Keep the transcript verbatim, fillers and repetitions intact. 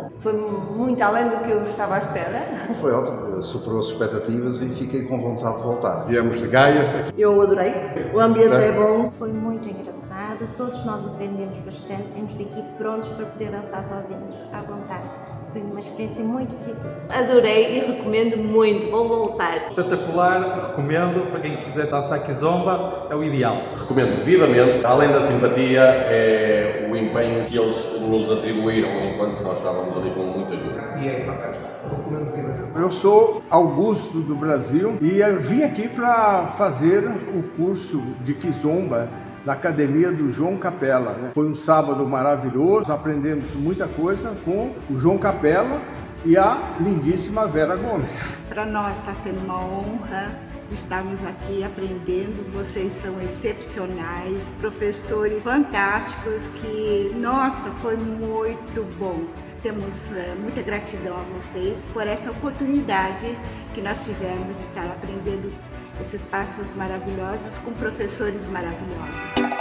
Kizomba. Foi muito além do que eu estava à espera. Foi ótimo, superou as expectativas e fiquei com vontade de voltar. Viemos de Gaia. Eu adorei, o ambiente é bom. Foi muito engraçado, todos nós aprendemos bastante, saímos daqui prontos para poder dançar sozinhos, à vontade. Foi uma experiência muito positiva. Adorei e recomendo muito, vou voltar. Espetacular, recomendo para quem quiser dançar Kizomba, é o ideal. Recomendo vivamente, além da simpatia, é o empenho que eles nos atribuíram enquanto nós estávamos ali com muita ajuda. E é fantástico, recomendo vivamente. Eu sou Augusto do Brasil e vim aqui para fazer o curso de Kizomba na academia do João Capela, né? Foi um sábado maravilhoso, aprendemos muita coisa com o João Capela e a lindíssima Vera Gomes. Para nós está sendo uma honra de estarmos aqui aprendendo, vocês são excepcionais, professores fantásticos que, nossa, foi muito bom. Temos uh, muita gratidão a vocês por essa oportunidade que nós tivemos de estar aprendendo esses passos maravilhosos com professores maravilhosos.